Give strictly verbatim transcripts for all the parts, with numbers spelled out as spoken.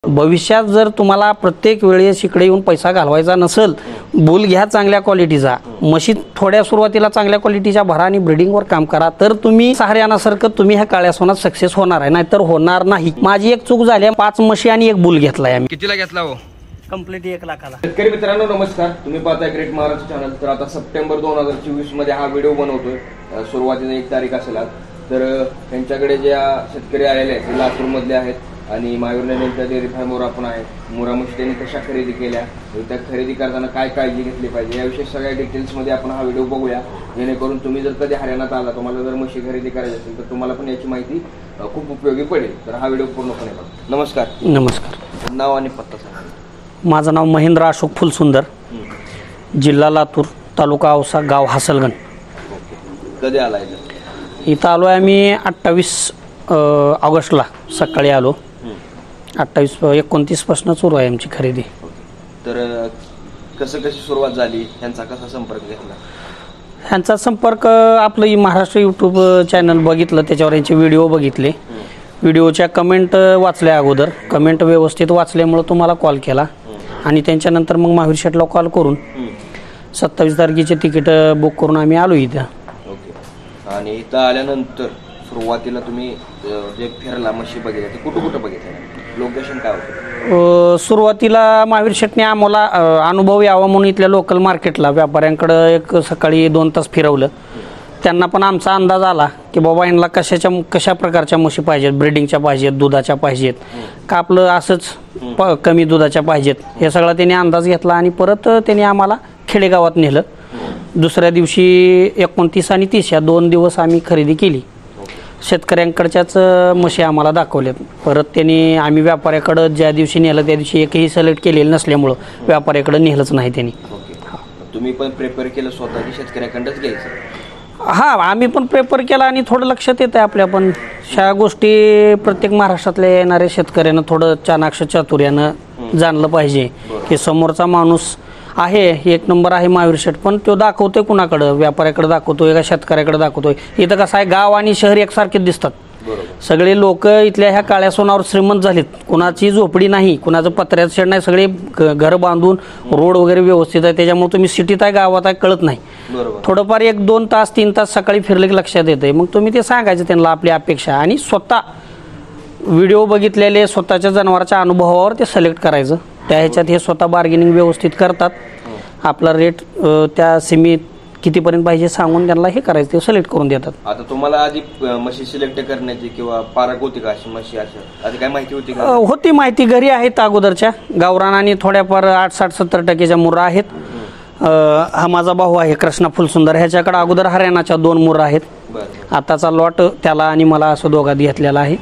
भविष्यात जर तुम्हाला प्रत्येक वेळेस इकडे येऊन पैसा घालवायचा नसेल, बुल घ्या चांगल्या क्वालिटीचा, म्हशी थोड्या सुरुवातीला चांगल्या क्वालिटीच्या भरा आणि ब्रीडिंगवर काम करा, तर तुम्ही हरियाणासारखं तुम्ही ह्या काळ्या सोनात सक्सेस होणार आहे, नाहीतर होणार नाही। माझी एक चूक झाली, पाच म्हशी आणि एक बुल घेतलाय आम्ही। कितीला घेतला हो? कंप्लीट एक लाखाला। शेतकरी मित्रांनो नमस्कार, तुम्ही पाहताय ग्रेट महाराष्ट्र चॅनल। तर आता सप्टेंबर दोन हजार चोवीस मध्ये हा व्हिडिओ बनवतोय। सुरुवातीला एक तारीख असेल, तर त्यांच्याकडे ज्या शेतकरी आलेले आहेत ते लातूर मधले आहेत आणि महावीर यांच्या डेअरी फार्मवर आपण आहे। मुरा म्हशी त्यांनी कशा खरेदी केल्या, त्या खरेदी करताना काय काळजी घेतली पाहिजे याविषयी सगळ्या डिटेल्स मध्ये आपण हा व्हिडिओ बघूया, जेणेकरून तुम्ही जर कधी हरियाणात आला, तुम्हाला जर म्हशी खरेदी करायची असेल तर तुम्हाला पण याची माहिती खूप उपयोगी पडेल। तर हा व्हिडिओ पूर्णपणे बघा। नमस्कार। नमस्कार। नाव आणि पत्ता सांगा। माझं नाव महेंद्र अशोक फुलसुंदर, जिल्हा लातूर, तालुका औसा, गाव हासलगण। कधी आलाय? इथं आलो आहे आम्ही अठ्ठावीस ऑगस्टला सकाळी आलो। अठ्ठावीस एकोणतीस पासून सुरू आहे आमची खरेदी। तर कसं कशी सुरुवात झाली, यांचा कसा संपर्क घेतला? ह्यांचा संपर्क आपलं महाराष्ट्र यूट्यूब चॅनल बघितलं, त्याच्यावर यांचे व्हिडिओ बघितले, व्हिडिओच्या कमेंट वाचल्या, अगोदर कमेंट व्यवस्थित वाचल्यामुळे तुम्हाला कॉल केला आणि त्यांच्यानंतर मग महावीर शेटला कॉल करून सत्तावीस तारखेचे तिकीट बुक करून आम्ही आलो इथं। ओके। आणि इथं आल्यानंतर सुरुवातीला तुम्ही जे फिरला म्हशी बघितल्या ते कुठं कुठं बघितलं, लोकेशन काय होतं? सुरुवातीला महावीर शेटने आम्हाला अनुभव यावा म्हणून इथल्या लोकल मार्केटला व्यापाऱ्यांकडे एक सकाळी दोन तास फिरवलं। त्यांना पण आमचा अंदाज आला की बाबा यांना कशाच्या कशा प्रकारच्या म्हशी पाहिजेत, ब्रीडिंगच्या पाहिजेत, दुधाच्या पाहिजेत का आपलं असंच प कमी दुधाच्या पाहिजेत, हे सगळा त्यांनी अंदाज घेतला आणि परत त्यांनी आम्हाला खेडेगावात नेलं। दुसऱ्या दिवशी एकोणतीस आणि तीस या दोन दिवस आम्ही खरेदी केली। शेतकऱ्यांकडच्याच म्हशी आम्हाला दाखवल्यात। परत त्यांनी आम्ही व्यापाऱ्याकडं ज्या दिवशी नेलं त्या दिवशी एकही सिलेक्ट केलेलं नसल्यामुळं व्यापाऱ्याकडं नेलंच नाही त्यांनी। तुम्ही पण प्रेफर केलं स्वतः की शेतकऱ्याकडंच घ्यायचं? हां, आम्ही पण प्रेफर केला आणि थोडं लक्षात येतं आहे आपल्या पण ह्या गोष्टी प्रत्येक महाराष्ट्रातल्या येणाऱ्या शेतकऱ्यानं थोडं चाणाक्ष चातुर्यानं जाणलं पाहिजे की समोरचा माणूस आहे एक नंबर आहे महावीर शेट, पण तो दाखवतोय कुणाकडं, व्यापाऱ्याकडे दाखवतोय का शेतकऱ्याकडे दाखवतोय? इथं कसं आहे, गाव आणि शहर एकसारखेच दिसतात। सगळे लोक इथल्या ह्या काळ्या सोनावर श्रीमंत झालीत, कुणाची झोपडी नाही, कुणाचं पत्र्याचं शेड नाही, सगळे घर बांधून रोड वगैरे व्यवस्थित आहे। त्याच्यामुळे तुम्ही सिटीत आहे गावात आहे कळत नाही, थोडंफार एक दोन तास तीन तास सकाळी फिरले की लक्षात येते। मग तुम्ही ते सांगायचं त्यांना आपली अपेक्षा आणि स्वतः व्हिडिओ बघितलेले स्वतःच्या जनावराच्या अनुभवावर ते सिलेक्ट करायचं। त्या ह्याच्यात हे स्वतः बार्गेनिंग व्यवस्थित करतात, आपला रेट त्या सीमित कितीपर्यंत पाहिजे सांगून त्यांना हे करायचं, ते सिलेक्ट करून देतात। आता तुम्हाला आधी म्हशी सिलेक्ट करण्याची किंवा पारख होती का अशी म्हशी, अशा आधी काय माहिती होती का? होती माहिती, घरी आहेत अगोदरच्या गावरान आणि थोड्याफार आठ साठ सत्तर टक्केच्या मुरा आहेत। हा माझा भाऊ आहे कृष्णा फुलसुंदर, ह्याच्याकडे अगोदर हरियाणाच्या दोन मुरा आहेत। आताचा लॉट त्याला आणि मला असं दोघात घेतलेला आहे।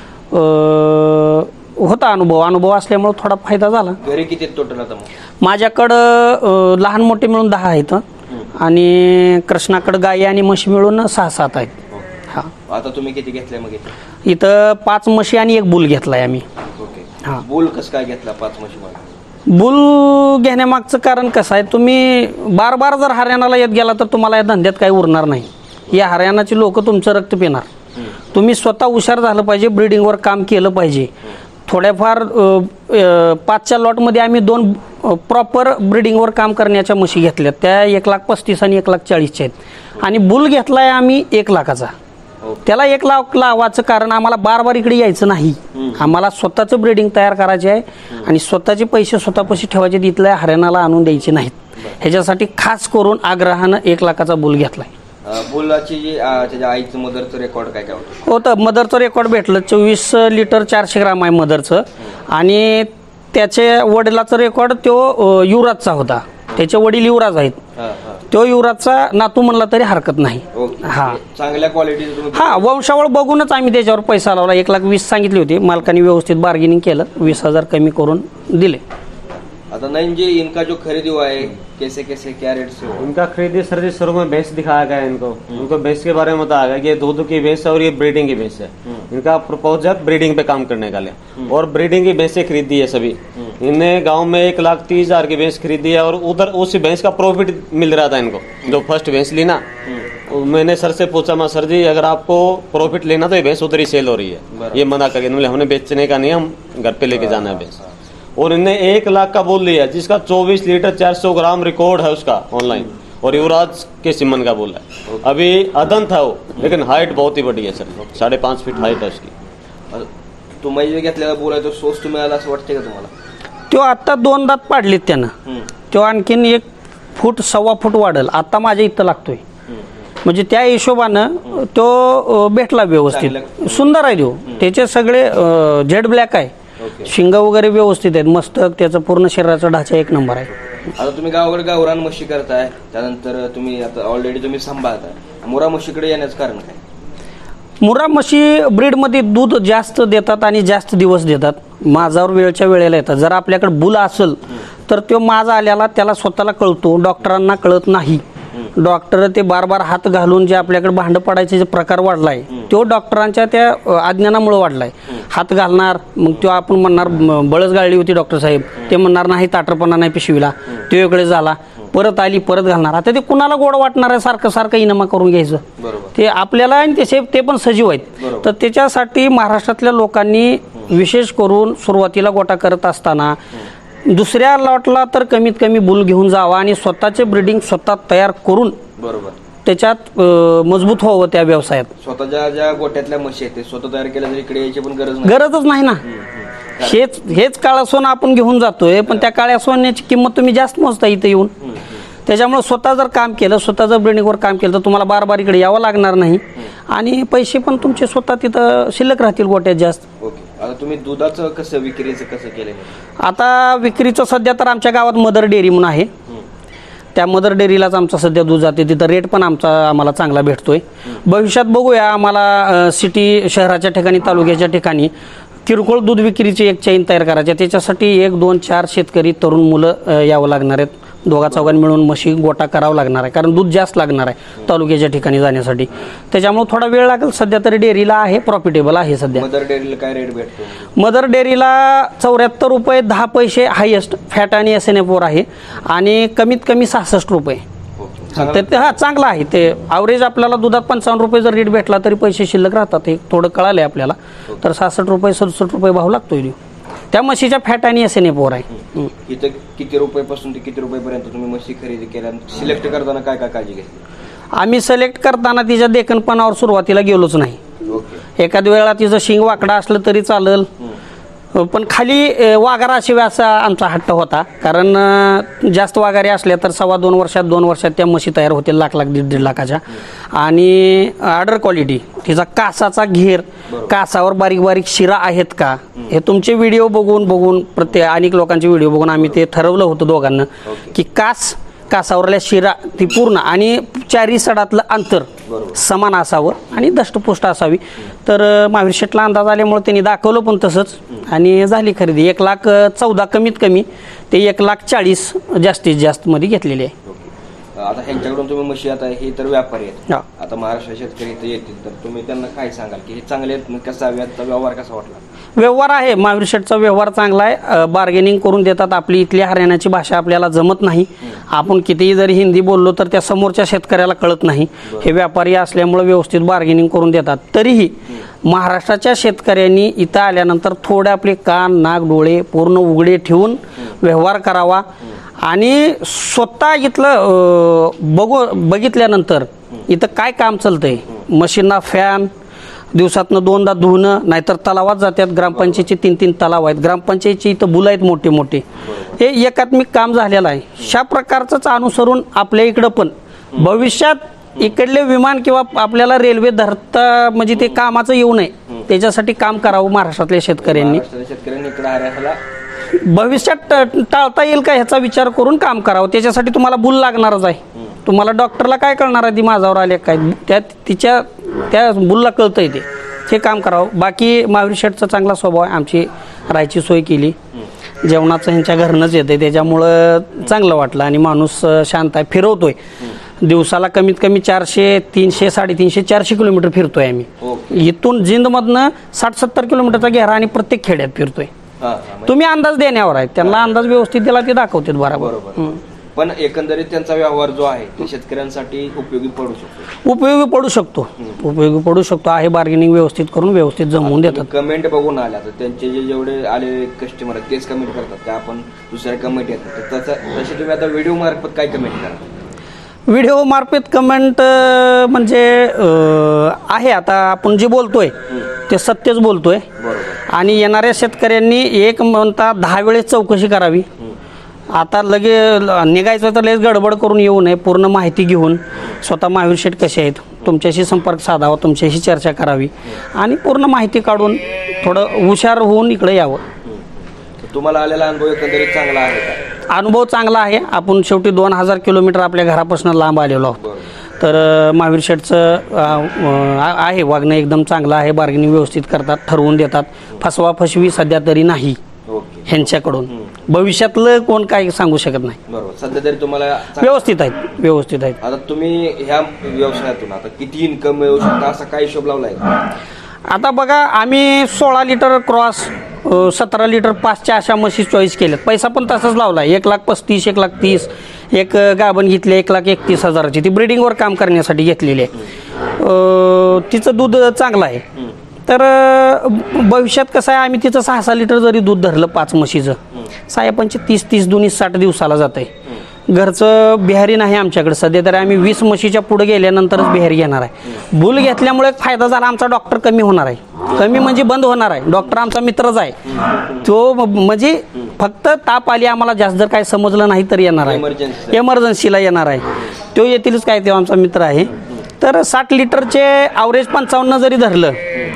होता अनुभव, अनुभव असल्यामुळे थोडा फायदा झाला। घरी किती टोटल आता? माझ्याकडं लहान मोठे मिळून दहा आहेत आणि कृष्णाकडे गाई आणि म्हशी मिळून सहा सात आहेत। हा, आता तुम्ही किती घेतले मग? इथं पाच म्हशी आणि एक बुल घेतलाय आम्ही। ओके। हा, बुल कसं काय घेतला पाच म्हशी? बुल घेण्यामागचं कारण कसं आहे, तुम्ही बार बार जर हरियाणाला येत गेला तर तुम्हाला या धंद्यात काही उरणार नाही। या हरियाणाची लोक तुमचं रक्त पिणार। तुम्ही स्वतः हुशार झालं पाहिजे, ब्रीडिंगवर काम केलं पाहिजे। थोड्याफार पाचच्या लॉटमध्ये आम्ही दोन प्रॉपर ब्रीडिंगवर काम करण्याच्या म्हशी घेतल्या, त्या एक लाख पस्तीस आणि एक लाख चाळीसच्या आहेत। आणि बुल घेतलाय आम्ही एक लाखाचा। त्याला एक लाख लावायचं कारण आम्हाला बार बार इकडे यायचं नाही, आम्हाला स्वतःचं ब्रीडिंग तयार करायचे आहे आणि स्वतःचे पैसे स्वतःपाशी ठेवायचे, तिथल्या हरियाणाला आणून द्यायचे नाहीत। ह्याच्यासाठी खास करून आग्रहानं एक लाखाचा बुल घेतलाय। बुलाची जी त्याच्या आईचं मदरचं रेकॉर्ड काय काय होतं? होतं, मदरचं रेकॉर्ड भेटलं, चोवीस लिटर चारशे ग्राम आहे मदरचं। आणि त्याच्या वडिलाचं रेकॉर्ड तो युवराजचा होता, त्याचे वडील युवराज आहेत, तो युवराजचा नातू म्हणला तरी हरकत नाही। हा, चांगल्या क्वालिटीचं? हा, वंशावळ बघूनच आम्ही त्याच्यावर पैसा लावला। एक लाख वीस सांगितले होते, मालकाने व्यवस्थित बार्गेनिंग केलं, वीस हजार कमी करून दिले। आता नहीं जी, इनका जो खरीदी हुआ है कैसे कैसे क्या रेट से? इनका खरीदी सर जी शुरू में भैंस दिखाया गया इनको, उनको भैंस के बारे में बताया गया कि ये दूध की भैंस है और ये ब्रीडिंग की भैंस है। इनका प्रपोज है ब्रीडिंग पे काम करने का लिए और ब्रीडिंग की भैंसें खरीदी है सभी। इनने गांव में एक लाख तीस हजार की भैंस खरीदी है और उधर उस भैंस का प्रॉफिट मिल रहा था इनको, जो फर्स्ट भैंस ली ना मैंने सर से पूछा, मैं सर जी अगर आपको प्रॉफिट लेना तो ये भैंस उधर ही सेल हो रही है, ये मना करके बोले हमने बेचने का नहीं, हम घर पे लेके जाना है भैंस। और इन्हें एक लाख का बोल लिया, जिसका चौबीस लीटर चार सौ ग्राम रिकॉर्ड है उसका ऑनलाइन, और युवराज के सिमन का बोला है। अभी अदन था वो, लेकिन हाइट बहुत ही बड़ी है सर, साढ़े पाच फीट हाइट है उसकी। तुम्ही जे घेतलेला बोलाय तो स्वस्त मिळाला असं वाटतंय का तुम्हाला? तो आता दोन दात पाडलीत त्यानं, तो आणखीन एक फूट सव्वा फूट वाढेल, आता माझ्या इथं लागतोय, म्हणजे त्या हिशोबानं तो भेटला व्यवस्थित, सुंदर आहे तो, त्याचे सगळे जेड ब्लॅक आहे, शिंग वगैरे व्यवस्थित आहेत, मस्तक त्याचं पूर्ण शरीराचा ढाचा एक नंबर आहे. आता तुम्ही गावाकडे गावरान म्हशी करताय, त्यानंतर तुम्ही आता ऑलरेडी तुम्ही सांभाळताय, मुरा म्हशीकडे येण्याचं कारण काय? मुरा म्हशी ब्रीडमध्ये दूध जास्त देतात आणि जास्त दिवस देतात, माझावर वेळच्या वेळेला येतात. जर आपल्याकडे बुल असेल तर तो माझा आल्याला त्याला स्वतःला कळतो, डॉक्टरांना कळत नाही. डॉक्टर ते बार बार हात घालून जे आपल्याकडे भांडं पडायचे जे प्रकार वाढलाय तो डॉक्टरांच्या त्या अज्ञानामुळे वाढलाय. हात घालणार, मग तो आपण म्हणणार बळच गाळली होती डॉक्टर साहेब, ते म्हणणार नाही ताटरपणा नाही पिशवीला, तो वेगळे झाला, परत आली परत घालणार. आता ते कुणाला गोड वाटणार आहे सारखं सारखं इनामा करून घ्यायचं, ते आपल्याला आणि त्याचे ते पण सजीव आहेत. तर त्याच्यासाठी महाराष्ट्रातल्या लोकांनी विशेष करून सुरुवातीला गोटा करत असताना दुसऱ्या लॉटला तर कमीत कमी बुल घेऊन जावा आणि स्वतःचे ब्रीडिंग स्वतः तयार करून बरोबर त्याच्यात मजबूत व्हावं त्या व्यवसायात. स्वतःच्या ज्या गोट्यातल्या म्हशी आहेत ते स्वतः तयार केल्या तरी इकडे यायची पण गरज नाही, गरजच नाही ना. हेच हेच काळा सोनं आपण घेऊन जातोय, पण त्या काळ्या सोन्याची किंमत तुम्ही जास्त मोजता इथं येऊन. त्याच्यामुळे स्वतः जर काम केलं, स्वतः जर ब्रीडिंगवर काम केलं तर तुम्हाला बार बार इकडे यावं लागणार नाही आणि पैसे पण तुमचे स्वतः तिथं शिल्लक राहतील गोट्यात जास्त. ओके. आता तुम्ही दुधाचं कसं विक्रीचं कसं केलं? आता विक्रीचं सध्या तर आमच्या गावात मदर डेअरी म्हणून आहे, त्या मदर डेअरीलाच आमचं सध्या दूध जाते, तिथं रेट पण आमचा आम्हाला चांगला भेटतोय. भविष्यात बघूया आम्हाला सिटी शहराच्या ठिकाणी तालुक्याच्या ठिकाणी किरकोळ दूध विक्रीची एक चेन तयार करायची, त्याच्यासाठी एक दोन चार शेतकरी तरुण मुलं यावं लागणार आहेत, दोघा चौघांनी मिळून म्हशी गोटा करावा लागणार आहे, कारण दूध जास्त लागणार आहे तालुक्याच्या ठिकाणी जाण्यासाठी. त्याच्यामुळे थोडा वेळ लागेल, सध्या तरी डेअरीला आहे, प्रॉफिटेबल आहे सध्या. मदर डेअरीला काय रेट भेटतो? मदर डेअरीला चौऱ्याहत्तर रुपये दहा पैसे हायेस्ट फॅट आणि एस एन एफ वर आहे, आणि कमीत कमी सहासष्ट रुपये. तर ते हा चांगला आहे, ते ॲव्हरेज आपल्याला दुधात पंचावन्न रुपये जर रेट भेटला तरी पैसे शिल्लक राहतात, हे थोडं कळालं आहे आपल्याला. तर सहासष्ट रुपये सदुसष्ट रुपये भाव लागतोय त्या म्हशीच्या फॅट आणि एस एन एफ वर आहे. इथं किती रुपयापासून ते किती रुपयेपर्यंत तुम्ही म्हशी खरेदी केल्या? सिलेक्ट करताना काय काय काळजी घेतली? आम्ही सिलेक्ट करताना तिच्या देखणपणावर सुरुवातीला गेलोच नाही. एखाद्या वेळा तिचं शिंग वाकडा असलं तरी चालेल, पण खाली वाघारा असावी असा आमचा हट्ट होता, कारण जास्त वाघारे असल्या तर सव्वा दोन वर्षात दोन वर्षात त्या म्हशी तयार होतील लाख लाख दीड दीड लाखाच्या. आणि ऑर्डर क्वालिटी, तिचा कासाचा घेर, कासावर बारीक बारीक शिरा आहेत का, हे तुमचे व्हिडिओ बघून बघून प्रत्येक अनेक लोकांचे व्हिडिओ बघून आम्ही ते ठरवलं होतं दोघांना की कास कासावरल्या शिरा ती पूर्ण आणि चारी सडातलं अंतर समान असावं आणि दष्टपुष्ट असावी. तर महावीर शेटला अंदाज आल्यामुळे त्यांनी दाखवलं पण तसंच, आणि झाली खरेदी. एक लाख चौदा कमीत कमी ते एक लाख चाळीस जास्तीत जास्त मध्ये घेतलेली आहे. आता ह्यांच्याकडून तुम्ही म्हशी, आता हे तर व्यापारी आहेत, आता महाराष्ट्र शेतकरी इथे येतील तर तुम्ही त्यांना काय सांगाल की हे चांगले कसा व्यवहार कसा वाटला? व्यवहार आहे, महावीर शेटचा व्यवहार चांगला आहे, बार्गेनिंग करून देतात. आपली इथली हरियाणाची भाषा आपल्याला जमत नाही, आपण कितीही जरी हिंदी बोललो तर त्या समोरच्या शेतकऱ्याला कळत नाही. हे व्यापारी असल्यामुळे व्यवस्थित बार्गेनिंग करून देतात. तरीही महाराष्ट्राच्या शेतकऱ्यांनी इथं आल्यानंतर थोडे आपले कान नाक डोळे पूर्ण उघडे ठेवून व्यवहार करावा, आणि स्वतः इथलं बघू बघितल्यानंतर इथं काय काम चालतंय, मशीनना फॅन, दिवसातनं दोनदा धुणं, नाहीतर तलावात जातात. ग्रामपंचायतचे तीन तीन तलाव आहेत, ग्रामपंचायतचे इथं बुल आहेत मोठे मोठे, हे एकात्मिक काम झालेलं आहे. अशा प्रकारचंच अनुसरून आपल्या इकडं पण भविष्यात इकडले विमान किंवा आपल्याला रेल्वे धरता म्हणजे ते कामाचं येऊ नये त्याच्यासाठी काम करावं महाराष्ट्रातल्या शेतकऱ्यांनी. शेतकऱ्यांनी इकडे हरियाणाला भविष्यात टाळता येईल का ह्याचा विचार करून काम करावं. त्याच्यासाठी तुम्हाला बुल लागणारच आहे. तुम्हाला डॉक्टरला काय कळणार आहे ती माझ्यावर आले काय, त्या तिच्या त्या बुलला कळतंय ते हे काम करावं. बाकी महावीर शेठचा चांगला स्वभाव आहे, आमची राहायची सोय केली, जेवणाचं ह्यांच्या घरनंच येते, त्याच्यामुळं चांगलं वाटलं. आणि माणूस शांत आहे, फिरवतोय दिवसाला कमीत कमी चारशे तीनशे साडेतीनशे चारशे किलोमीटर फिरतोय आम्ही. इथून जिंदमधनं साठ सत्तर किलोमीटरचा घेरा आणि प्रत्येक खेड्यात फिरतोय. तुम्ही अंदाज देण्यावर आहे, त्यांना अंदाज व्यवस्थित दिला ते दाखवतात बरोबर. पण एकंदरीत त्यांचा व्यवहार जो आहे तो शेतकऱ्यांसाठी उपयोगी पडू शकतो उपयोगी पडू शकतो उपयोगी पडू शकतो आहे. बार्गेनिंग व्यवस्थित करून व्यवस्थित जमवून देतात. कमेंट बघून आल्या तर त्यांचे जे जेवढे आले कस्टमर आहेत तेच कमेंट करतात का आपण दुसऱ्या कमेंट येतात तर तसं तसे तुम्ही आता व्हिडिओ मार्फत काय कमेंट करा? व्हिडिओ मार्फत कमेंट म्हणजे आहे आता आपण जे बोलतोय ते सत्यच बोलतोय आणि येणाऱ्या शेतकऱ्यांनी एक म्हणता दहा वेळेस चौकशी करावी. आता लगे निघायचं तर लगेच गडबड करून येऊ नये. पूर्ण माहिती घेऊन स्वतः महावीर शेठ कसे आहेत तुमच्याशी संपर्क साधावा, तुमच्याशी चर्चा करावी आणि पूर्ण माहिती काढून थोडं हुशार होऊन इकडे यावं. तुम्हाला आलेला अनुभव एकंदरीत चांगला आहे का? अनुभव चांगला आहे. आपण शेवटी दोन हजार किलोमीटर आपल्या घरापासून लांब आलेलो आहोत. तर महावीर शेठचं आहे वागणं एकदम चांगलं आहे. बार्गेनिंग व्यवस्थित करतात, ठरवून देतात. फसवा फसवी सध्या तरी नाही ह्यांच्याकडून. भविष्यातलं कोण काही सांगू शकत नाही. बरोबर. सध्या तरी तुम्हाला व्यवस्थित आहेत व्यवस्थित आहेत. आता तुम्ही ह्या व्यवसायातून आता किती इन्कम मिळवू शकता असा काय हिशोब लावलाय? आता बघा आम्ही सोळा लिटर क्रॉस सतरा लिटर पाचच्या अशा म्हशी चॉईस केल्यात. पैसा पण तसाच लावला. एक लाख पस्तीस एक लाख तीस एक गाभण घेतली एक लाख एकतीस हजाराची. ती ब्रिडिंगवर काम करण्यासाठी घेतलेली आहे. तिचं दूध चांगलं आहे. तर भविष्यात कसं आहे आम्ही तिचं सहा सहा लिटर जरी दूध धरलं पाच म्हशीचं साहेबांचे तीस तीस दोन्ही साठ दिवसाला जाते. घरचं बिहारी नाही आमच्याकडे सध्या तरी. आम्ही वीस म्हशीच्या पुढे गेल्यानंतरच बिहारी घेणार आहे. भूल घेतल्यामुळे फायदा झाला. आमचा डॉक्टर कमी होणार आहे. कमी म्हणजे बंद होणार आहे. डॉक्टर आमचा मित्रच आहे. तो म्हणजे फक्त ताप आली आम्हाला जास्त जर काय समजलं नाही तर येणार आहे. इमर्जन्सीला येणार आहे. तो येतीलच काय तेव्हा आमचा मित्र आहे. तर साठ लिटरचे ॲव्हरेज पंचावन्न जरी धरलं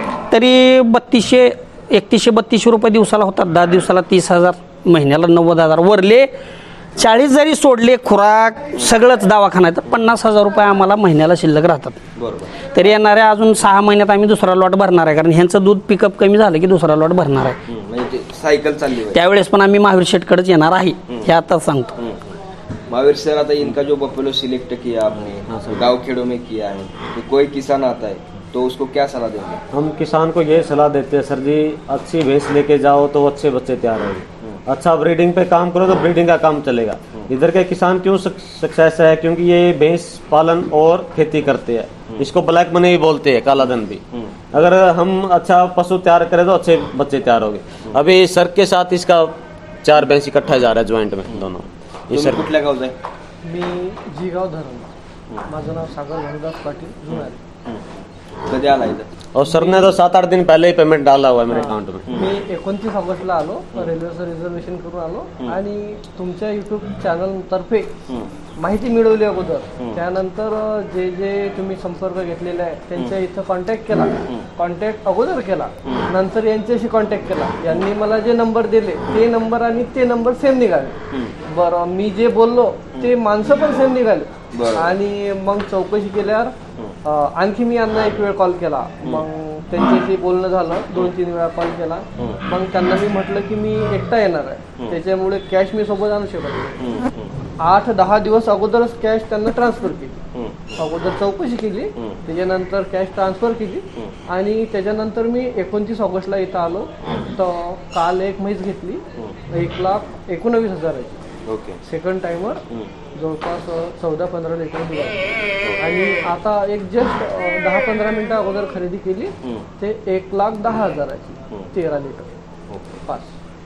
तरी बत्तीसशे एकतीसशे बत्तीसशे रुपये दिवसाला होतात. दहा दिवसाला तीस हजार महिन्याला नव्वद हजार. वरले चाळीस जरी सोडले खुराक सगळंच दवाखाना तर पन्नास हजार रुपये आम्हाला महिन्याला शिल्लक राहतात. बरोबर. तरी येणाऱ्या अजून सहा महिन्यात आम्ही दुसरा लॉट भरणार आहे. कारण ह्यांचं दूध पिकअप कमी झालं की दुसरा लॉट भरणार आहे. म्हणजे सायकल चालली. त्यावेळेस पण आम्ही महावीर शेठकडेच येणार आहे हे आता सांगतो. महावीर सर आता इनका जो बफेलो सिलेक्ट किया आपने गाँव खेड़ों में किया है तो कोई किसान आता है तो उसको क्या सलाह देंगे? हम किसान को ये सलाह देते हैं सर जी अच्छी भैंस लेके जाओ तो अच्छे बच्चे तैयार होंगे. अच्छा ब्रीडिंग पे काम करो तो ब्रीडिंग का काम चलेगा. इधर के किसान क्यों सक्सेस है क्योंकि ये भैंस पालन और खेती करते हैं. इसको ब्लैक मनी भी बोलते हैं, काला धन भी. अगर हम अच्छा पशु तैयार करें तो अच्छे बच्चे तैयार होंगे. अभी सर के साथ इसका चार भैंस इकट्ठा जा रहा है जॉइंट में दोनों. ये सर कुठल्या गावचा आहे? मी जीगाव धरण. माझं नाव सागर हरिदास पाटील जुनारे. कधी आला इथं? और सर ने तो सात आठ दिन पहले ही पेमेंट डाला हुआ है मेरे अकाउंट में. मी एकोणतीस ऑगस्टला आलो. रेल्वेचं रिझर्वेशन करून आलो आणि तुमच्या युट्यूब चॅनल तर्फे माहिती मिळवली अगोदर. त्यानंतर जे जे तुम्ही संपर्क घेतलेले आहे त्यांच्या इथं कॉन्टॅक्ट केला. कॉन्टॅक्ट अगोदर केला नंतर यांच्याशी कॉन्टॅक्ट केला. यांनी मला जे नंबर दिले ते नंबर आणि ते नंबर सेम निघाले. बरं मी जे बोललो ते माणसं पण सेम निघाले. आणि मग चौकशी केल्यावर आणखी मी यांना एक वेळ कॉल केला. मग त्यांच्याशी बोलणं झालं. दोन तीन वेळा कॉल केला. मग त्यांना मी म्हटलं की मी एकटा येणार आहे त्याच्यामुळे कॅश मी सोबत आणू शकत नाही. आठ दहा दिवस अगोदरच कॅश त्यांना ट्रान्सफर केली. अगोदर चौकशी केली त्याच्यानंतर कॅश ट्रान्सफर केली आणि त्याच्यानंतर मी एकोणतीस ऑगस्टला इथं आलो. तर काल एक म्हैस घेतली एक लाख एकोणवीस हजाराची. ओके. सेकंड टाइमवर जवळपास चौदा पंधरा लिटर दूध आहे. आणि आता एक जस्ट दहा पंधरा मिनिटं अगोदर खरेदी केली ते एक लाख दहा हजाराची तेरा लिटर पाच.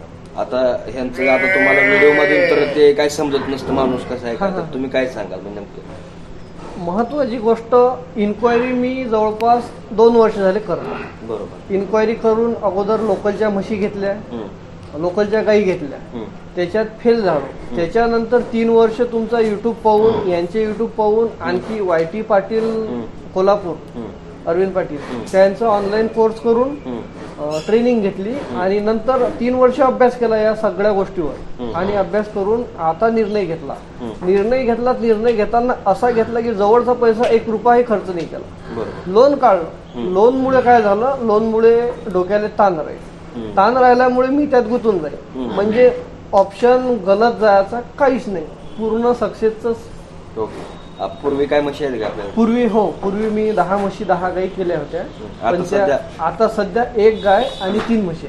आता ह्यांचं आता तुम्हाला व्हिडिओ मध्ये तर ते काय समजत नसतं माणूस कसा आहे का तर तुम्ही काय सांगाल? म्हणजे नेमकं महत्वाची गोष्ट इन्क्वायरी मी जवळपास दोन वर्ष झाले करतो. बरोबर. इन्क्वायरी करून अगोदर लोकलच्या म्हशी घेतल्या लोकलच्या गाई घेतल्या त्याच्यात फेल झालो. त्याच्यानंतर तीन वर्ष तुमचा युट्यूब पाहून यांचे युट्यूब पाहून आणखी वाय टी पाटील कोल्हापूर अरविंद पाटील त्यांचं ऑनलाईन कोर्स करून ट्रेनिंग घेतली आणि नंतर तीन वर्ष अभ्यास केला या सगळ्या गोष्टीवर. आणि अभ्यास करून आता निर्णय घेतला. निर्णय घेतला निर्णय घेताना असा घेतला की जवळचा पैसा एक रुपयाही खर्च नाही केला. लोन काढलं. लोनमुळे काय झालं लोनमुळे डोक्याला ताण राहील. ताण राहिल्यामुळे मी त्यात गुंतून जाईल. म्हणजे ऑप्शन गलत जायचा काहीच नाही. पूर्ण सक्सेसच. पूर्वी काय म्हशी आहेत का आपल्याला? पूर्वी हो पूर्वी मी दहा म्हशी दहा गाई केल्या होत्या. पण त्या आता सध्या एक गाय आणि तीन म्हशी आहेत.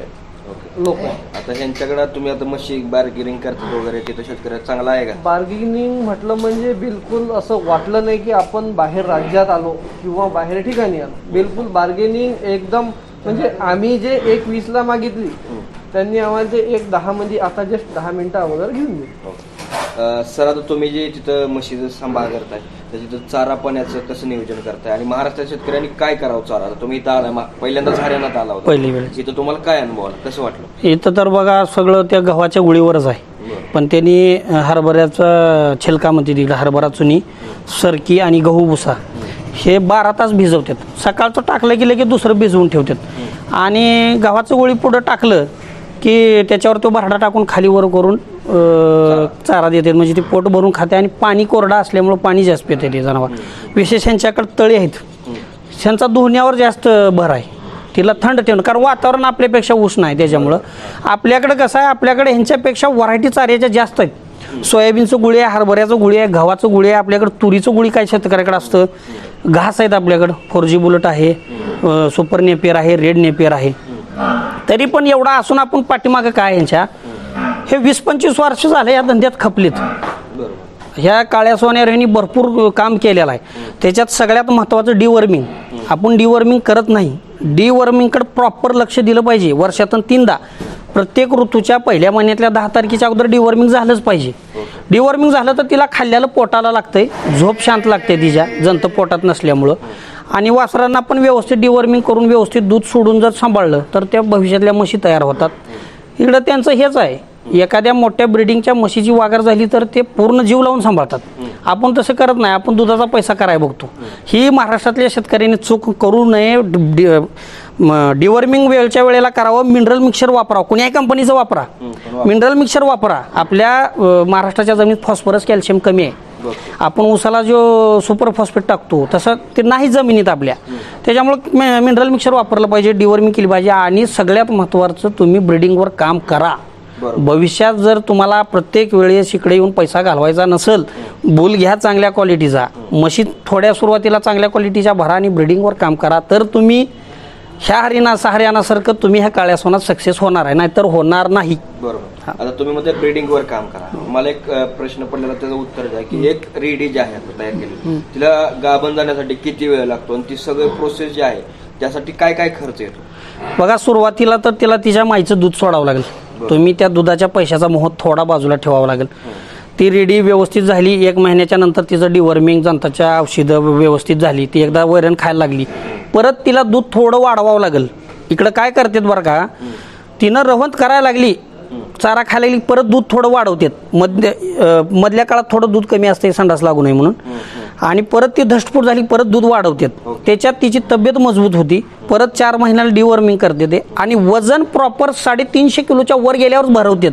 लोक. आता ह्यांच्याकडे तुम्ही आता म्हशी बार्गेनिंग करतात वगैरे तिथं शेतकऱ्याला चांगला आहे का? बार्गेनिंग म्हटलं म्हणजे बिलकुल असं वाटलं नाही की आपण बाहेर राज्यात आलो किंवा बाहेर ठिकाणी आलो. बिलकुल बार्गेनिंग एकदम, म्हणजे आम्ही जे एक वीसला मागितली त्यांनी आम्हाला ते एक दहा मध्ये आता जस्ट दहा मिनिटं अगोदर घेऊन गेली. सर आता तुम्ही जे तिथं म्हशीचं सांभाळ करताय तर तिथं चारा पाण्याचं कसं नियोजन करताय आणि महाराष्ट्राच्या शेतकऱ्यांनी काय करावं चारा? आता तुम्ही इथं आला पहिल्यांदाच हरियाणात आला होता, पहिली वेळेस इथं तुम्हाला काय अनुभव आला, कसं वाटलं? इथं तर बघा सगळं त्या गव्हाच्या गुळीवरच आहे, पण त्यांनी हरभऱ्याचा छिलका म्हणते तिकडे हरभरा चुनी, सरकी आणि गहू भुसा हे बारा तास भिजवतात. सकाळचं टाकलं की लगेच दुसरं भिजवून ठेवतात आणि गव्हाचं गोळी पुढं टाकलं की त्याच्यावर तो भरडा टाकून खाली वर करून चारा देतात. म्हणजे ते पोट भरून खाते आणि पाणी कोरडा असल्यामुळं पाणी जास्त पिते ते जनावर. विशेष यांच्याकडे तळे आहेत, त्यांचा धुण्यावर जास्त भर आहे, तिला थंड ठेवणं, कारण वातावरण आपल्यापेक्षा उष्ण आहे. त्याच्यामुळं आपल्याकडे कसं आहे, आपल्याकडे ह्यांच्यापेक्षा व्हरायटी चाऱ्याच्या जास्त आहेत. सोयाबीनचं गुळी आहे, हरभऱ्याचं गुळी आहे, गव्हाचं गुळी आहे, आपल्याकडे तुरीचं गुळी काय शेतकऱ्याकडे असतं. घास आहेत आपल्याकडं, फोर जी बुलेट आहे, सुपर नेपियर आहे, रेड नेपियर आहे. तरी पण एवढा असून आपण पाठीमागं काय यांच्या हे वीस पंचवीस वर्ष झाले या धंद्यात खपलीत. ह्या काळ्या सोन्यावर यांनी भरपूर काम केलेलं आहे. त्याच्यात सगळ्यात महत्त्वाचं डिवर्मिंग. आपण डिवर्मिंग करत नाही, डिवर्मिंगकडे प्रॉपर लक्ष दिलं पाहिजे. वर्षातून तीनदा प्रत्येक ऋतूच्या पहिल्या महिन्यातल्या दहा तारखेच्या अगोदर डिवर्मिंग झालंच पाहिजे. डिवर्मिंग झालं तर तिला खाल्ल्याला पोटाला लागतंय, झोप शांत लागते तिच्या जंत पोटात नसल्यामुळं. आणि वासरांना पण व्यवस्थित डिवर्मिंग करून व्यवस्थित दूध सोडून जर सांभाळलं तर त्या भविष्यातल्या म्हशी तयार होतात. इकडं त्यांचं हेच आहे, एखाद्या मोठ्या ब्रिडिंगच्या म्हशीची वाघर झाली तर ते पूर्ण जीव लावून सांभाळतात. आपण तसं करत नाही, आपण दुधाचा पैसा करायला बघतो. ही महाराष्ट्रातल्या शेतकऱ्यांनी चूक करू नये. डिवर्मिंग वेळच्या वेळेला करावं. मिनरल मिक्सर वापरावं, कुण्याही कंपनीचं वापरा, मिनरल मिक्सर वापरा. आपल्या महाराष्ट्राच्या जमिनीत फॉस्फरस कॅल्शियम कमी आहे. आपण उसाला जो सुपर फॉस्फेट टाकतो तसं ते नाही जमिनीत आपल्या, त्याच्यामुळे मिनरल मिक्सर वापरलं पाहिजे, डिवर्मिंग केली पाहिजे. आणि सगळ्यात महत्त्वाचं तुम्ही ब्रिडिंगवर काम करा. भविष्यात जर तुम्हाला प्रत्येक वेळेस इकडे येऊन पैसा घालवायचा नसेल, बुल घ्या चांगल्या क्वालिटीचा, म्हशी थोड्या सुरुवातीला चांगल्या क्वालिटीच्या भरा आणि ब्रिडिंगवर काम करा, तर तुम्ही ह्या हरियाणा हरियाणासारखं तुम्ही ह्या काळ्या सोनात सक्सेस होणार आहे, नाहीतर होणार नाही. बरोबर. आता तुम्ही मध्ये ब्रीडिंग वर काम करा. मला एक प्रश्न पडलेला, त्याचं उत्तर द्या की एक रेडी जी आहे तयार केली तिला गाभण जाण्यासाठी किती वेळ लागतो आणि ती सगळी प्रोसेस जी आहे त्यासाठी काय काय खर्च येतो? बघा, सुरुवातीला तर तिला तिच्या माईचं दूध सोडावं लागेल. तुम्ही त्या दुधाच्या पैशाचा मोह थोडा बाजूला ठेवावा लागेल. ती रेडी व्यवस्थित झाली, एक महिन्याच्या नंतर तिचं डिवर्मिंग जंताच्या औषधं व्यवस्थित झाली, ती एकदा वैरण खायला लागली, परत तिला दूध थोडं वाढवावं लागेल. इकडं काय करतात बरं का, तिनं रवंत करायला लागली, चारा खायला लागली, परत दूध थोडं वाढवतात. मध्य मधल्या काळात थोडं दूध कमी असते संडास लागू नये म्हणून, आणि परत ती धष्टपूट झाली, परत दूध वाढवतात. त्याच्यात तिची तब्येत मजबूत होती. परत चार महिन्याला डिवर्मिंग करते ते, आणि वजन प्रॉपर साडेतीनशे किलोच्या वर गेल्यावर भरवतात.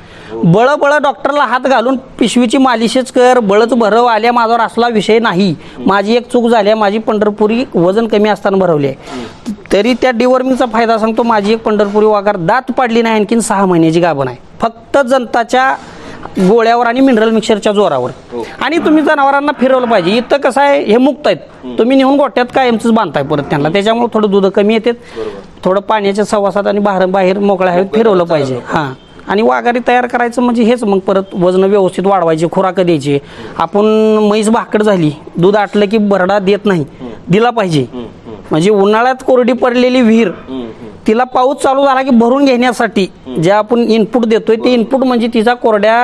बळ बळ डॉक्टरला हात घालून पिशवीची मालिशच कर, बळच भरव आल्या, माझ्यावर असला विषय नाही. माझी एक चूक झाली, माझी पंढरपुरी वजन कमी असताना भरवली आहे, तरी त्या डिवर्मिंगचा फायदा सांगतो. माझी एक पंढरपुरी वाघर दात पाडली नाही, आणखीन सहा महिन्याची गाभण आहे, फक्त जंताच्या गोळ्यावर आणि मिनरल मिक्सरच्या जोरावर. आणि तुम्ही जनावरांना फिरवलं पाहिजे. इथं कसं आहे, हे मुक्त आहेत, तुम्ही नेऊन गोठ्यात कायमच बांधताय परत त्यांना, त्याच्यामुळे थोडं दूध कमी येते. थोडं पाण्याच्या सहवासात आणि बाहेर बाहेर मोकळ्या हवेत फिरवलं पाहिजे. हां, आणि वाघारी तयार करायचं म्हणजे हेच. मग परत वजन व्यवस्थित वाढवायचे, खुराक द्यायचे. आपण म्हैस भाकड झाली, दूध आटलं की भरडा देत नाही, दिला पाहिजे. म्हणजे उन्हाळ्यात कोरडी पडलेली विहीर, तिला पाऊस चालू झाला की भरून घेण्यासाठी जे आपण इनपुट देतोय ते इनपुट म्हणजे तिचा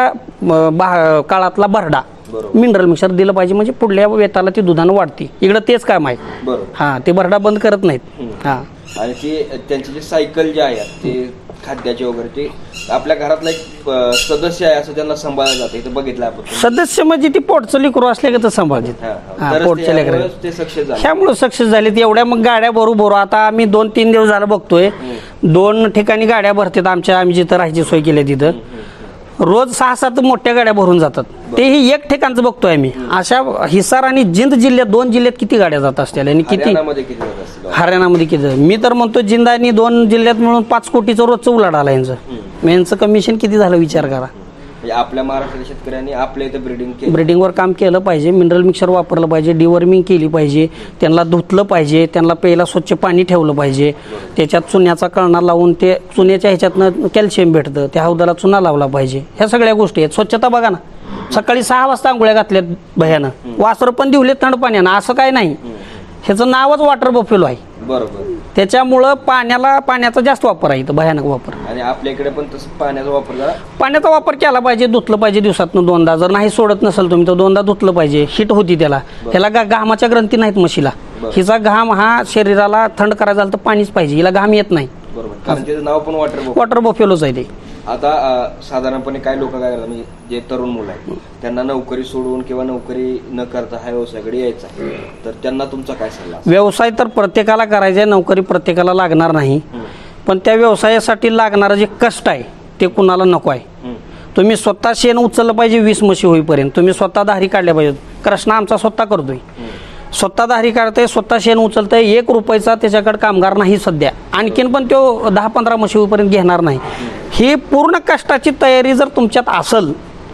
कोरड्या काळातला भरडा मिनरल मिक्सर दिलं पाहिजे. म्हणजे पुढल्या वेताला ती दुधानं वाढते. इकडं तेच काम आहे. हां, ते भरडा बंद करत नाहीत. हां, आणि ती त्यांची जी सायकल जी आहे ते खाद्याचे वगैरे, ते आपल्या घरातला एक सदस्य आहे असं त्यांना सांभाळलं जातं. इथं बघितलं आपण, सदस्य म्हणजे ती पोटचं लेकरू असले का तर सांभाळते. पोटच्या लेकरं ते सक्सेस झाले, त्यामुळे सक्सेस झाले. एवढ्या मग गाड्या भरू भरू आता आम्ही दोन तीन दिवस झालं बघतोय, दोन ठिकाणी गाड्या भरतात आमच्या. आम्ही जिथं राहायची सोय केली तिथं रोज सहा सात मोठ्या गाड्या भरून जातात. तेही एक ठिकाणचं बघतोय आम्ही. अशा हिसार आणि जिंद जिल्ह्यात, दोन जिल्ह्यात किती गाड्या जात असतील आणि किती हरियाणामध्ये किती. मी तर म्हणतो जिंद आणि दोन जिल्ह्यात मिळून पाच कोटीचं रोजचं उलाढाल आहे यांचं. यांचं कमिशन किती झालं विचार करा. म्हणजे आपल्या महाराष्ट्रातील शेतकऱ्यांनी आपल्या इथं ब्रीडिंग केलं, ब्रिडिंगवर काम केलं पाहिजे, मिनरल मिक्सर वापरलं पाहिजे, डिवर्मिंग केली पाहिजे, त्यांना धुतलं पाहिजे, त्यांना प्यायला स्वच्छ पाणी ठेवलं पाहिजे, त्याच्यात चुन्याचा कळणा लावून ते चुन्याच्या ह्याच्यातनं कॅल्शियम भेटतं, त्या हौदाला चुना लावला पाहिजे. ह्या सगळ्या गोष्टी आहेत. स्वच्छता बघा ना, सकाळी सहा वाजता आंघोळ्या घातल्यात भयानं, वासरं पण दिवले थंड पाण्यानं, असं काय नाही. ह्याचं नावच वॉटर बफेलो आहे. बरोबर. त्याच्यामुळं पाण्याला पाण्याचा जास्त वापर आहे इथं, भयानक वापर. आणि आपल्या इकडे पण तसं पाण्याचा वापर जरा पाण्याचा वापर केला पाहिजे, धुतलं पाहिजे दिवसातनं दोनदा. जर नाही सोडत नसेल तुम्ही तर दोनदा धुतलं पाहिजे. हीट होती त्याला. ह्याला गा घामाच्या ग्रंथी नाहीत म्हशीला. हिचा घाम हा शरीराला थंड करायचा झाला तर पाणीच पाहिजे, हिला घाम येत नाही. बरोबर, कारण त्याचं नाव पण वॉटर. वॉटर बफेलोच आहे ते. आता अं, साधारणपणे काय लोक काय करतात, म्हणजे जे तरुण मुलं आहेत त्यांना नोकरी सोडून किंवा नोकरी न करता हा व्यवसायाकडे यायचा आहे, तर त्यांना तुमचा काय सल्ला असेल? व्यवसाय तर प्रत्येकाला करायचा आहे, नोकरी प्रत्येकाला लागणार नाही. पण त्या व्यवसायासाठी लागणारं जे कष्ट आहे ते कुणाला नको आहे. तुम्ही स्वतः शेण उचललं पाहिजे वीस म्हशी होईपर्यंत, तुम्ही स्वतः दारी काढल्या पाहिजेत. कृष्णा आमचा स्वतः करतोय, स्वतः दारी काढतंय, स्वतः शेण उचलतंय. एक रुपयाचा त्याच्याकडे कामगार नाही सध्या, आणखीन पण तो दहा पंधरा म्हशी होईपर्यंत घेणार नाही. ही पूर्ण कष्टाची तयारी जर तुमच्यात असेल,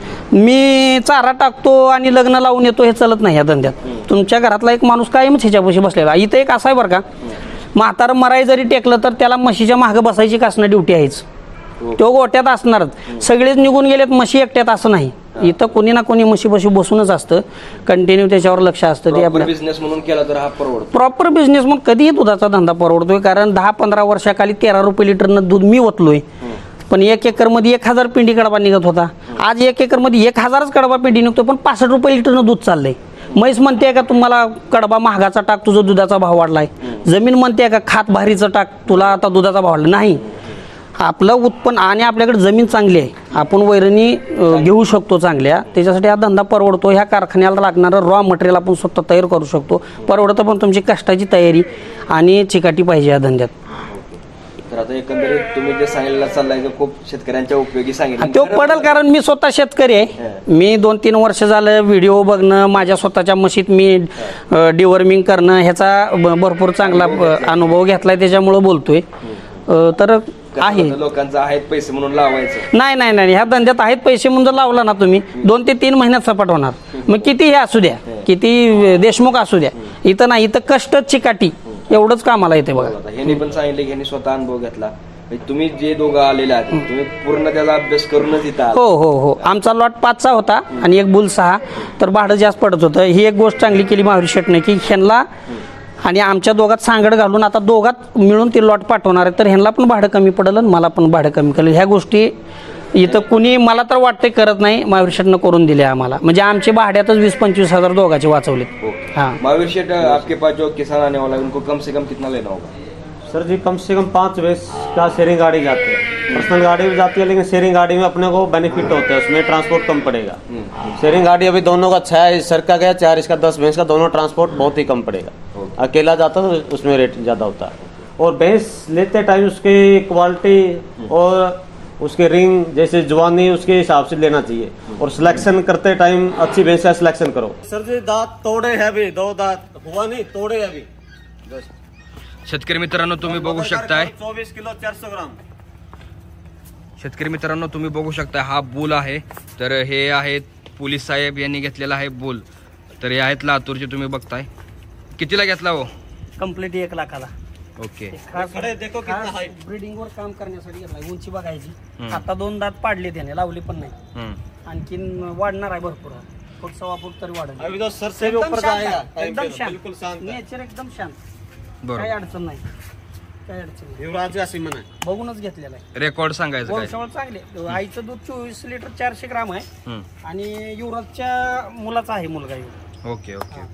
मी चारा टाकतो आणि लग्न लावून येतो हे चालत नाही या धंद्यात. तुमच्या घरातला एक माणूस कायमच ह्याच्यापाशी बसलेला. इथं एक असा आहे बरं का, म्हातारं मराई जरी टेकलं तर त्याला म्हशीच्या मागं बसायची कासणं ड्युटी आहेच. तो गोट्यात असणारच. सगळेच निघून गेलेत, म्हशी एकट्यात असं नाही. इथं कोणी ना कोणी म्हशीपाशी बसूनच असतं, कंटिन्यू त्याच्यावर लक्ष असतं. ते आपल्या बिझनेस म्हणून केला तर हा परवडतो. प्रॉपर बिझनेस म्हणून कधीही दुधाचा धंदा परवडतोय. कारण दहा पंधरा वर्षाखाली तेरा रुपये लिटरनं दूध मी ओतलोय, पण एक एकर मध्ये एक हजार पिंडी कडबा निघत होता. आज एक एकर मध्ये एक हजारच कडबा पिंडी निघतो, पण पासष्ट रुपये लिटरनं दूध चाललंय. म्हैस म्हणते का तुम्हाला कडबा महागाचा टाक, तुझा दुधाचा भाव वाढलाय. जमीन म्हणते का खात भारीचं टाक, तुला आता दुधाचा भाव वाढला नाही. आपलं उत्पन्न आणि आपल्याकडे जमीन चांगली आहे, आपण वैरणी घेऊ शकतो चांगल्या, त्याच्यासाठी हा धंदा परवडतो. ह्या कारखान्याला लागणारं रॉ मटेरियल आपण स्वतः तयार करू शकतो. परवडतं, पण तुमची कष्टाची तयारी आणि चिकाटी पाहिजे या धंद्यात. तर आता एकंदरीत तुम्ही जे सांगितलं चाललंय ते खूप शेतकऱ्यांच्या उपयोगी सांगितलं. तो पडेल, कारण मी स्वतः शेतकरी आहे. मी दोन तीन वर्ष झालं व्हिडिओ बघणं, माझ्या स्वतःच्या म्हशीत मी डिवर्मिंग करणं, ह्याचा भरपूर चांगला अनुभव घेतलाय, त्याच्यामुळं बोलतोय. तर आहे लोकांचं आहेत पैसे म्हणून लावायचं नाही नाही नाही ह्या धंद्यात आहेत पैसे म्हणून जर लावला ना तुम्ही, दोन ते तीन महिन्यात सपाट होणार. मग किती हे असू द्या, किती देशमुख असू द्या, इथं नाही, इथं कष्ट चिकाटी एवढंच कामाला येते बघा. ह्यांनी पण सांगितलं की ह्यांनी स्वतः अनुभव घेतला. तुम्ही जे दोघं आलेले आहात तुम्ही पूर्ण त्याचा अभ्यास करूनच इथं आला. हो हो हो आमचा लॉट पाचचा होता आणि एक बुल सहा, तर भाडं जास्त पडत होतं. ही एक गोष्ट चांगली केली महावीर शेटने की ह्यांना आणि आमच्या दोघात सांगड घालून आता दोघात मिळून ते लॉट पाठवणार आहे, तर ह्यांना पण भाडं कमी पडेल आणि मला पण भाडं कमी पडेल. ह्या गोष्टी इथं कुणी मला तर वाटते करत नाही, महावीर शेटनं करून दिले आम्हाला. म्हणजे आमचे भाड्यातच वीस पंचवीस हजार दोघांचे वाचवले. हाँ महावीर शेट, आपके पास जो किसान आने वाला है उनको कम से कम कितना लेना होगा? सर जी कम से कम पाँच भैंस का शेयरिंग गाड़ी जाती है, पर्सनल गाड़ी भी जाती है, लेकिन शेयरिंग गाड़ी में अपने को बेनिफिट होता है, उसमें ट्रांसपोर्ट कम पड़ेगा. शेयरिंग गाड़ी अभी दोनों का छः है, सर का गया चार, इसका दस भैंस का, दोनों ट्रांसपोर्ट बहुत ही कम पड़ेगा. अकेला जाता तो उसमें रेट ज़्यादा होता है. और भैंस लेते टाइम उसकी क्वालिटी और उसके रिंग जैसे जवानी उसके हिसाब से लेना चाहिए, और सिलेक्शन करते टाइम अच्छी भैंस का सिलेक्शन करो. सर जी दांत तोड़े है अभी, दो दांत हुआ नहीं, तोड़े अभी. शेतकरी मित्रांनो तुम्ही बघू शकताय, चौबीस किलो चारशे ग्राम. शेतकरी मित्रांनो तुम्ही बघू शकताय हा बुल आहे. तर हे आहेत पोलीस साहेब यांनी घेतलेला आहे बुल. तर हे आहेत लातूरचे, तुम्ही बघताय. कितीला घेतला हो? कम्प्लीट एक लाखाला. ओके. देखो कितना हाईट. ब्रीडिंग वर काम करण्यासाठी घेतलाय. उंची बघायची, आता दोन दात पाडले त्याने, लावली पण नाही. आणखीन वाढणार आहे भरपूर, फूट सव्वा फूट तरी वाढेल. अभी तो सर से भी ऊपर जाएगा. एकदम शांत, बिल्कुल शांत, नेचर एकदम शांत, बरोबर, काही अडचण नाही, काही अडचण नाही. युवराज का सीमन आहे, बघून घेतलेला आहे. रेकॉर्ड सांगायचं काय? वंशावळ चांगले. आईचं दूध चोवीस लिटर चारशे ग्राम आहे आणि युवराजच्या मुलाचा आहे मुलगा. Okay okay.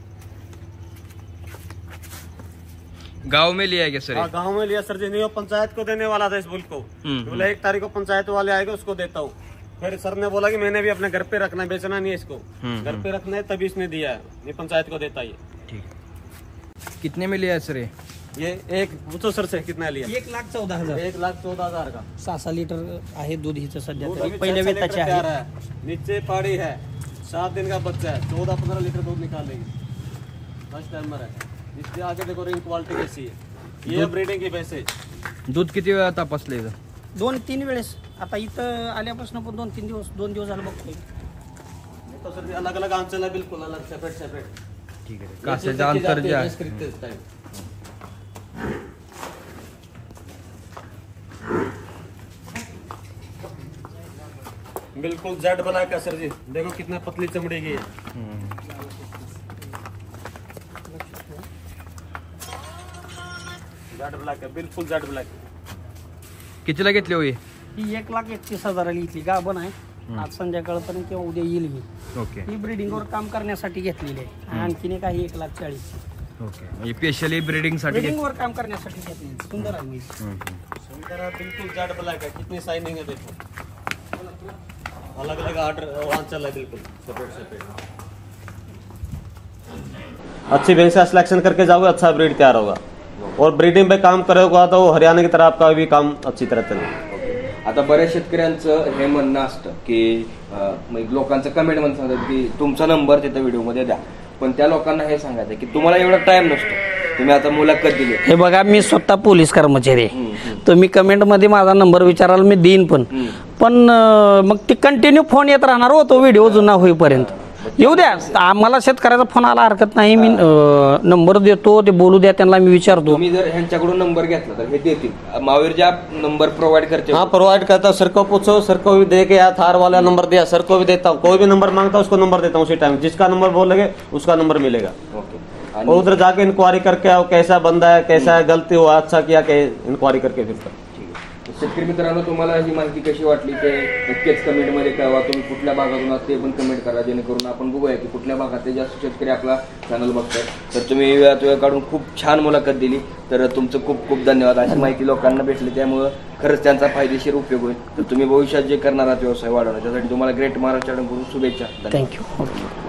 गांव में लिया है क्या सर? हाँ गाँव में लिया सर जी. नहीं वो पंचायत को देने वाला था इस बुल को, बोला एक तारीख को पंचायत वाले आएगा उसको देता हूँ. फिर सर ने बोला कि मैंने भी अपने घर पे रखना है, बेचना नहीं है इसको, घर पे रखना है, तभी इसने दिया है. ये पंचायत को देता है. ठीक. कितने में लिया है सर? ये एक पूछो सर से कितना लिया? एक लाख चौदा हजार. एक लाख चौदह हजार का. सहा सहा लिटर आहे दूध हिचं सध्या दूध तरी. अभी पहिल्या छह छह वेताचे लीटर तैयार आहे. है, नीचे पाड़ी है, सात दिन का बच्चा है, चौदह पंद्रह लीटर दूध निकालेगी. फर्स्ट टाइमर है. इसके आगे देखो रिंग क्वालिटी कैसी है. ये ब्रीडिंग की भैंस है. दूध किती वेळा तपासले? दोन तीन वेळेस आता इथं आल्यापासून पण दोन तीन दिवस दोन दिवस झालं बघतोय. तो सर अलग अलग आंचल है, बिल्कुल अलग, सेपरेट सेपरेट. ठीक आहे. कासाचं अंतर जे आहे बिल्कुल जेड ब्लैक है सर जी, देखो कितना पतली चमड़ी की है. जेड ब्लैक है, बिल्कुल जेड ब्लैक. कितीला घेतली होई? ही एक लाख एकतीस हजाराला इथली गाभण आहे. आज संध्याकाळपर्यंत किंवा उद्या येईल ही. ओके ही ब्रिडिंगवर काम करण्यासाठी घेतलेली आहे. आणखीन एक आहे एक लाख चाळीस. ओके. म्हणजे स्पेशली ब्रीडिंग साठी घेत- ब्रिडिंगवर काम करण्यासाठी घेतली. सुंदर आहे म्हैस. हम्म, हम्म. सुंदर है, बिल्कुल जेड ब्लैक है, कितनी शाइनिंग है देखो. अलग अलग आर्डर आंचल है, बिल्कुल सेपरेट सेपरेट. अच्छी भैंस का सिलेक्शन करके जाओगे, अच्छा ब्रीड तैयार होगा. और ब्रीडिंग पे काम करोगे तो हरियाणा की तरह आपका भी काम अच्छी तरह चलेगा. आता बऱ्याच शेतकऱ्यांचं हे म्हणणं असतं की अं, म्हणजे लोकांचं कमेंट मध्ये सांगतात की तुमचा नंबर तिथं व्हिडिओमध्ये द्या, पण त्या लोकांना हे सांगायचं की तुम्हाला एवढा टाइम नसतो. तुम्ही आता मुलाखत दिली. हे बघा मी स्वतः पोलीस कर्मचारी आहे. तुम्ही कमेंट मध्ये माझा नंबर विचाराल मी देईन पण पण अं, मग ते कंटिन्यू फोन येत राहणार हो तो व्हिडिओ जुना होईपर्यंत. येऊ द्या, आम्हाला शेतकऱ्याचा फोन आला हरकत नाही. मी नंबर देतो, ते बोलू द्या, त्यांना मी विचारतो. तुम्ही जर ह्यांच्याकडून नंबर घेतला तर हे देतील. महावीर जे नंबर प्रोव्हाइड करते हाँ प्रोवाइड करता हूँ. सर को पूछो, सर को भी दे के यार थार वाला नंबर दिया, सर को भी देता हूँ. कोई भी नंबर मांगता है उसको नंबर देता हूँ उसी टाइम. जिसका नंबर बोलेंगे उसका नंबर मिलेगा. ओके. और उधर जाके इंक्वायरी करके आओ, कैसा बंदा है, कैसा है, गलती हुआ, अच्छा किया, इंक्वायरी करके फिर करो. शेतकरी मित्रांनो, तुम्हाला ही माहिती कशी वाटली ते नक्कीच कमेंटमध्ये कळवा. तुम्ही कुठल्या भागातून आहात ते पण कमेंट करा, जेणेकरून आपण बघूया की कुठल्या भागातले जास्त शेतकरी आपला चॅनल बघतात. तर तुम्ही वेळात वेळ काढून खूप छान मुलाखत दिली, तर तुमचं खूप खूप धन्यवाद. अशी माहिती लोकांना भेटली त्यामुळं खरंच त्यांचा फायदेशीर उपयोग होईल. तर तुम्ही भविष्यात जे करणार आहात व्यवसाय वाढवण्यासाठी तुम्हाला ग्रेट महाराष्ट्राकडून शुभेच्छा. थँक्यू. ओके.